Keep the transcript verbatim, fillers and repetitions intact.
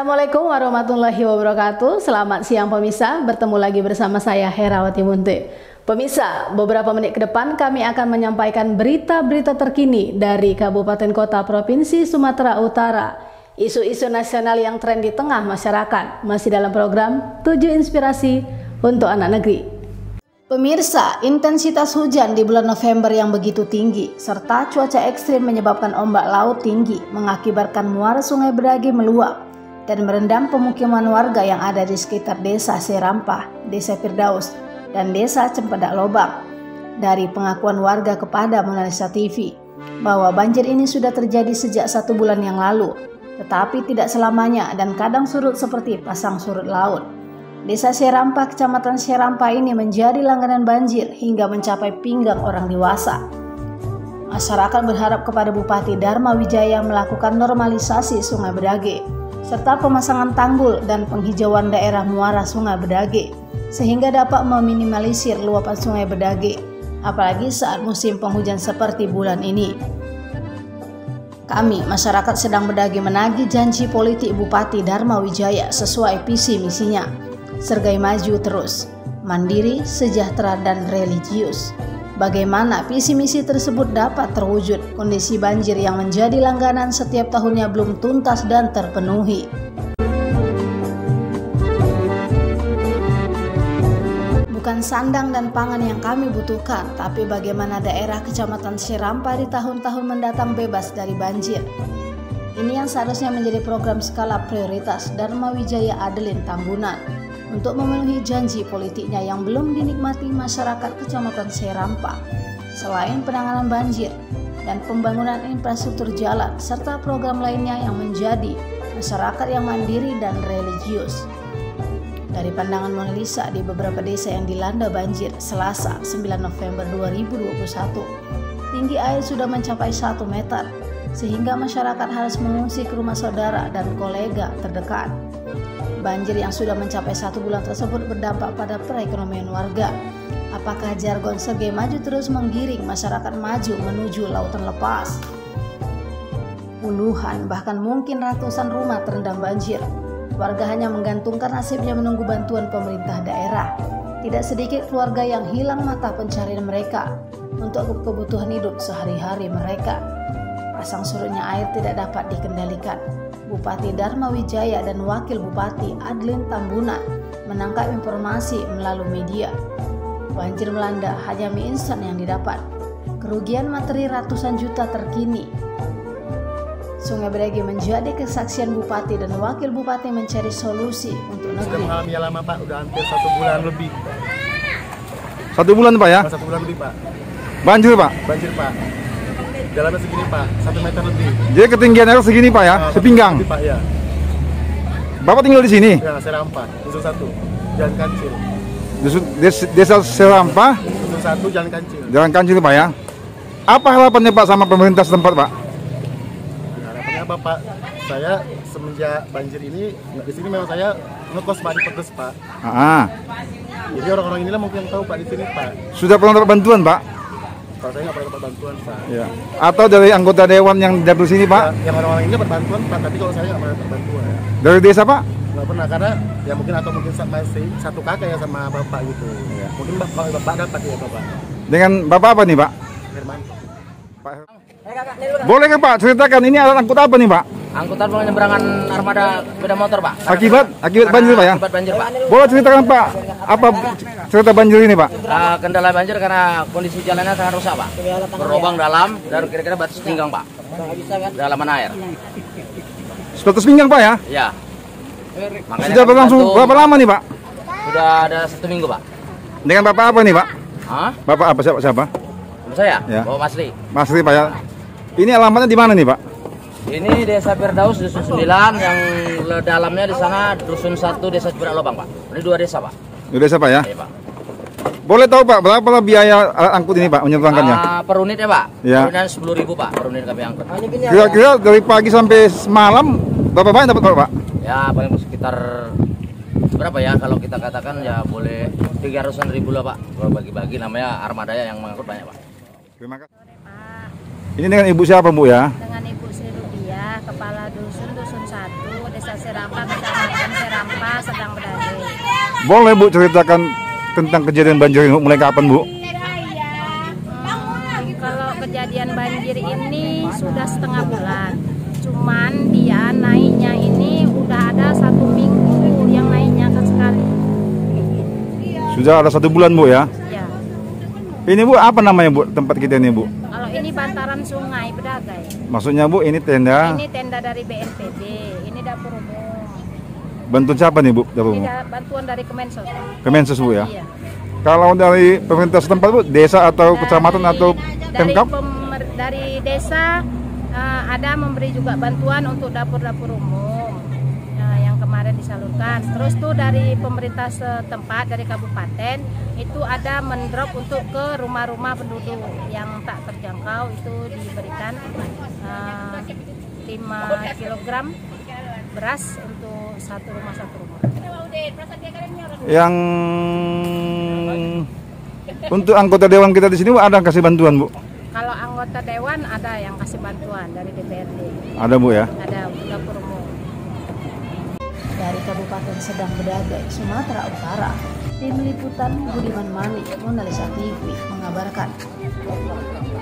Assalamualaikum warahmatullahi wabarakatuh. Selamat siang pemirsa, bertemu lagi bersama saya Herawati Munte. Pemirsa, beberapa menit ke depan kami akan menyampaikan berita-berita terkini dari Kabupaten Kota Provinsi Sumatera Utara. Isu-isu nasional yang tren di tengah masyarakat masih dalam program tujuh Inspirasi untuk Anak Negeri. Pemirsa, intensitas hujan di bulan November yang begitu tinggi serta cuaca ekstrim menyebabkan ombak laut tinggi mengakibatkan muara Sungai Bedage meluap dan merendam pemukiman warga yang ada di sekitar Desa Serampah, Desa Firdaus, dan Desa Cempedak Lobang. Dari pengakuan warga kepada Monalisa T V bahwa banjir ini sudah terjadi sejak satu bulan yang lalu, tetapi tidak selamanya dan kadang surut seperti pasang surut laut. Desa Serampah, Kecamatan Serampah ini menjadi langganan banjir hingga mencapai pinggang orang dewasa. Masyarakat berharap kepada Bupati Dharma Wijaya melakukan normalisasi Sungai Bedage serta pemasangan tanggul dan penghijauan daerah muara Sungai Bedage sehingga dapat meminimalisir luapan Sungai Bedage, apalagi saat musim penghujan seperti bulan ini. Kami, masyarakat Sedang Bedage, menagih janji politik Bupati Dharma Wijaya sesuai visi misinya, sergai maju terus, mandiri, sejahtera, dan religius. Bagaimana visi misi tersebut dapat terwujud kondisi banjir yang menjadi langganan setiap tahunnya belum tuntas dan terpenuhi? Bukan sandang dan pangan yang kami butuhkan, tapi bagaimana daerah Kecamatan Serampah di tahun-tahun mendatang bebas dari banjir. Ini yang seharusnya menjadi program skala prioritas Dharma Wijaya Adeline Tambunan untuk memenuhi janji politiknya yang belum dinikmati masyarakat Kecamatan Serampah. Selain penanganan banjir dan pembangunan infrastruktur jalan serta program lainnya yang menjadi masyarakat yang mandiri dan religius. Dari pandangan Monalisa di beberapa desa yang dilanda banjir Selasa sembilan November dua ribu dua puluh satu, tinggi air sudah mencapai satu meter sehingga masyarakat harus mengungsi ke rumah saudara dan kolega terdekat. Banjir yang sudah mencapai satu bulan tersebut berdampak pada perekonomian warga. Apakah jargon sergai maju terus menggiring masyarakat maju menuju lautan lepas? Puluhan bahkan mungkin ratusan rumah terendam banjir. Warga hanya menggantungkan nasibnya menunggu bantuan pemerintah daerah. Tidak sedikit keluarga yang hilang mata pencarian mereka untuk kebutuhan hidup sehari-hari mereka. Pasang surutnya air tidak dapat dikendalikan. Bupati Dharma Wijaya dan Wakil Bupati Adeline Tambunan menangkap informasi melalui media. Banjir melanda, hanya mie instan yang didapat. Kerugian materi ratusan juta terkini. Sungai Bedage menjadi kesaksian Bupati dan Wakil Bupati mencari solusi untuk negeri. Sudah mengalami lama Pak, udah hampir satu bulan lebih. Satu bulan Pak ya? Satu bulan lebih Pak. Banjir Pak? Banjir Pak. Dalamnya segini Pak, satu meter lebih. Jadi ketinggian air segini Pak ya, nah, sepinggang. Lebih, Pak ya. Bapak tinggal di sini? Ya, Serampah, Dusun satu, Jalan Kancil. Dusun, des, desa Serampah? Dusun satu, Jalan Kancil. Jalan Kancil Pak ya. Apa harapannya Pak sama pemerintah setempat Pak? Harapannya apa Pak? Saya semenjak banjir ini di sini memang saya ngekos Pak di Pedes Pak. Ah. Jadi orang-orang inilah mungkin tahu Pak di sini Pak. Sudah pernah dapat bantuan Pak? Kalau saya nggak pernah dapat bantuan Pak. Ya. Atau dari anggota dewan yang dari sini Pak? Ya, yang orang-orang ini dapat bantuan Pak, tapi kalau saya nggak pernah dapat bantuan. Ya. Dari desa Pak? Nggak pernah, karena ya mungkin atau mungkin masih satu kakak ya sama bapak gitu. Ya. Mungkin kalau bapak dapat ya bapak. Dengan bapak apa nih Pak? Herman. Pak. Boleh kan Pak ceritakan ini alat angkut apa nih Pak? Angkutan penyeberangan armada sepeda motor Pak. Akibat akibat banjir Pak ya? Akibat banjir Pak. Boleh ceritakan Pak apa cerita banjir ini Pak? Uh, kendala banjir karena kondisi jalannya sangat rusak Pak. Berlubang dalam dan kira-kira batas pinggang Pak. Dalaman air. Sebatas pinggang Pak ya? Ya. Makanya Sudah berlangsung berapa lama nih Pak? Sudah ada satu minggu Pak. Dengan Bapak apa nih Pak? Hah? Bapak apa siapa siapa? Saya? Ya. Bapak Masli. Masli Pak ya. Ini alamatnya di mana nih Pak? Ini Desa Firdaus Dusun sembilan, yang dalamnya di sana Dusun satu Desa Cempedak Lobang Pak. Ini dua desa Pak. Dua desa Pak ya? Iya Pak. Boleh tahu Pak berapa biaya alat angkut ini Pak menyeberangkannya? Uh, per unit ya Pak? Ya. Per unitnya sepuluh ribu Pak, per unit kami angkut. Kira-kira dari pagi sampai malam berapa banyak dapat Pak? Ya paling sekitar berapa ya, kalau kita katakan ya boleh tiga ratusan ribu lah Pak. Kalau bagi-bagi namanya armada yang mengangkut banyak Pak. Terima kasih. Ini dengan Ibu siapa Bu ya? Dengan Ibu Sri Rubiah, Kepala Dusun Dusun satu, Desa Serampa, Kecamatan Serampa, Sedang Bedage. Boleh Bu ceritakan tentang kejadian banjir ini mulai kapan Bu? Hmm, kalau kejadian banjir ini sudah setengah bulan. Cuman dia naiknya ini udah ada satu minggu yang naiknya kan sekali. Sudah ada satu bulan Bu ya? Ya. Ini Bu apa namanya Bu tempat kita ini Bu? Kalau ini bantaran sungai Bedagai. Maksudnya Bu ini tenda? Ini tenda dari B N P B. Ini dapur umum. Bantuan siapa nih Bu? Dapur Ini umum? da- bantuan dari Kemensos. Kemensos Bu ya? Iya. Kalau dari pemerintah setempat Bu, desa atau Dari- kecamatan atau dari Pemkab? pemer- dari desa eh, ada memberi juga bantuan untuk dapur-dapur umum eh, yang kemarin disalurkan. Terus tuh dari pemerintah setempat dari kabupaten itu ada mendrop untuk ke rumah-rumah penduduk yang tak terjangkau, itu diberikan eh, lima kilogram beras untuk satu rumah satu rumah. Yang untuk anggota dewan kita di sini Bu, ada kasih bantuan Bu? Kalau anggota dewan ada yang kasih bantuan dari D P R D, Ada Bu ya? ada dapur umum. Dari Kabupaten Sedang Bedage, Sumatera Utara. Tim Liputan Budiman Mani, Monalisa T V mengabarkan.